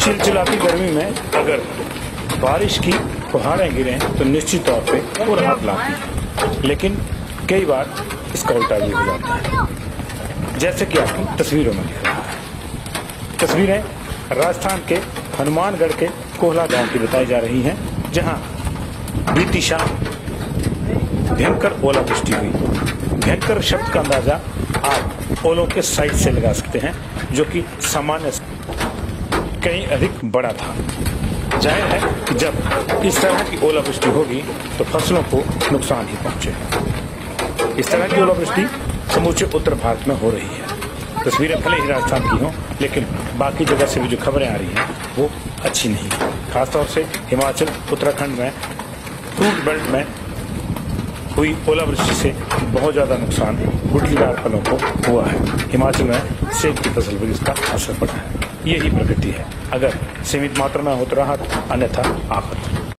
चिलचिलाती गर्मी में अगर बारिश की फुहारें गिरें तो निश्चित तौर पे वो राहत लाती है, लेकिन कई बार इसका उल्टा भी हो जाता है, जैसे कि आपकी तस्वीरों में दिख रहा है। तस्वीरें राजस्थान के हनुमानगढ़ के कोहला गांव की बताई जा रही हैं, जहां बीती शाम भयंकर ओलावृष्टि हुई। भयंकर शब्द का अंदाजा आप ओलों के साइज से लगा सकते हैं, जो कि सामान्य से कहीं अधिक बड़ा था। जाहिर है कि जब इस तरह की ओलावृष्टि होगी तो फसलों को नुकसान ही पहुंचेगा। इस तरह की ओलावृष्टि समूचे उत्तर भारत में हो रही है। तस्वीरें भले ही राजस्थान की हों, लेकिन बाकी जगह से भी जो खबरें आ रही हैं वो अच्छी नहीं है। खासतौर से हिमाचल, उत्तराखंड में फ्रूट बेल्ट में हुई ओलावृष्टि से बहुत ज्यादा नुकसान गुठलीदार फलों को हुआ है। हिमाचल में सेब की फसल पर इसका असर पड़ा है। यही प्रकृति है, अगर सीमित मात्रा में हो तो राहत, अन्यथा आफत।